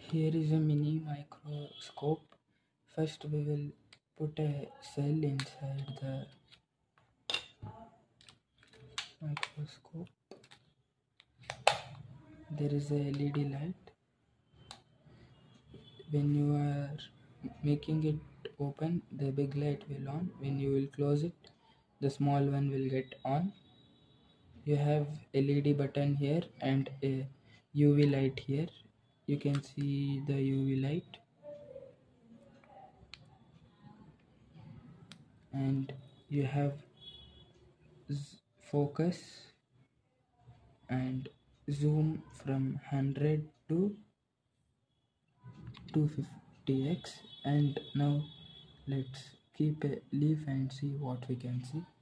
Here is a mini microscope. First we will put a cell inside the microscope. There is a LED light. When you are making it open, the big light will on. When you will close it, the small one will get on. You have LED button here and a UV light here. You can see the UV light, and you have focus and zoom from 100 to 250x. And now let's keep a leaf and see what we can see.